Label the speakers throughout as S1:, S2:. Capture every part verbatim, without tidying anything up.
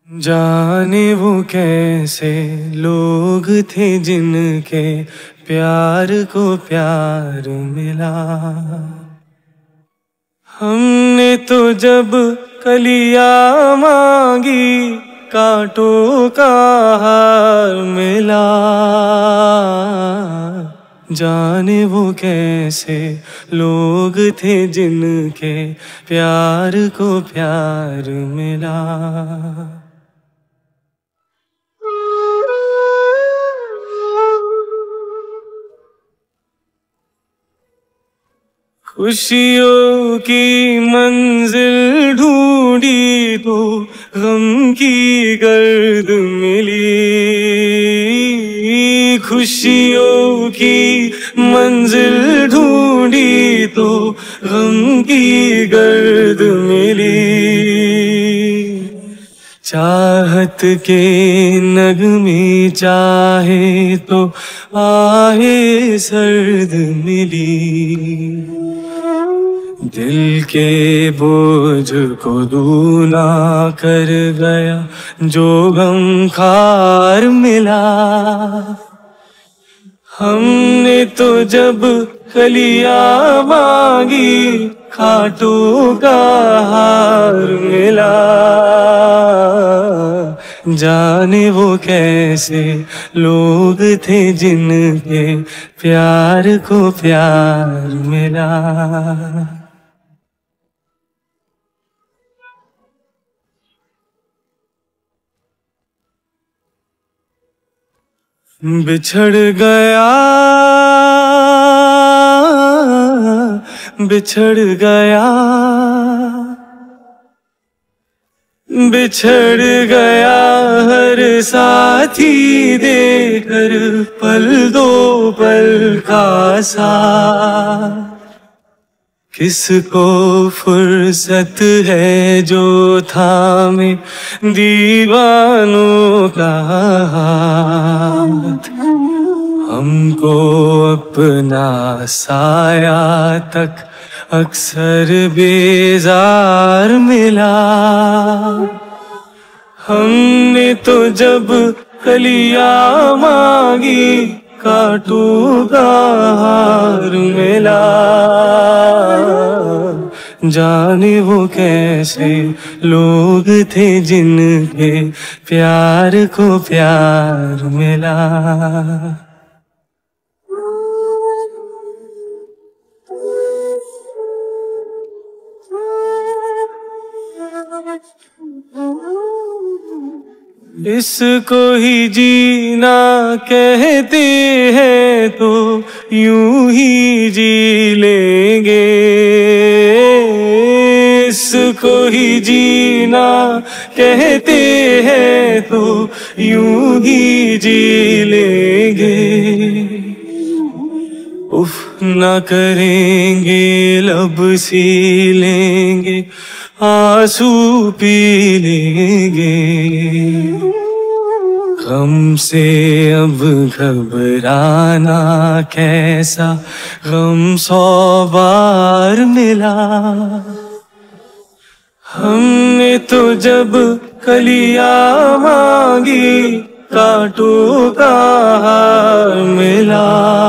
S1: जाने वो कैसे लोग थे जिनके प्यार को प्यार मिला। हमने तो जब कलियां मांगी कांटों का हार मिला। जाने वो कैसे लोग थे जिनके प्यार को प्यार मिला। खुशियों की मंजिल ढूंढी तो गम की गर्द मिली। खुशियों की मंजिल ढूंढी तो गम की गर्द मिली। चाहत के नगमे चाहे तो आहे सर्द मिली। दिल के बोझ को दूना कर गया जो गम खार मिला। हमने तो जब कलियां मांगी खाटों का हार मिला। जाने वो कैसे लोग थे जिनके प्यार को प्यार मिला। बिछड़ गया बिछड़ गया बिछड़ गया हर साथी देकर पल दो पल का साथ। किसको फुर्सत है जो थामे दीवानों का हाथ। हमको अपना साया तक अक्सर बेजार मिला। हमने तो जब कलियां मांगी कांटों का हार मिला। जाने वो कैसे लोग थे जिनके प्यार को प्यार मिला। इसको ही जीना कहते हैं तो यूं ही जी लेंगे। इसको ही जीना कहते हैं तो यूं ही जी लेंगे। उफ ना करेंगे लब सी लेंगे आंसू पी लेंगे। गम से अब घबराना कैसा गम सौ बार मिला। हमने तो जब कलियां मांगी कांटों का हार मिला।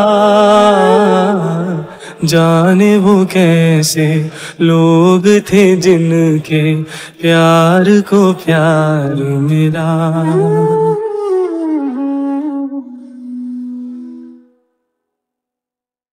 S1: जाने वो कैसे लोग थे जिनके प्यार को प्यार मिला।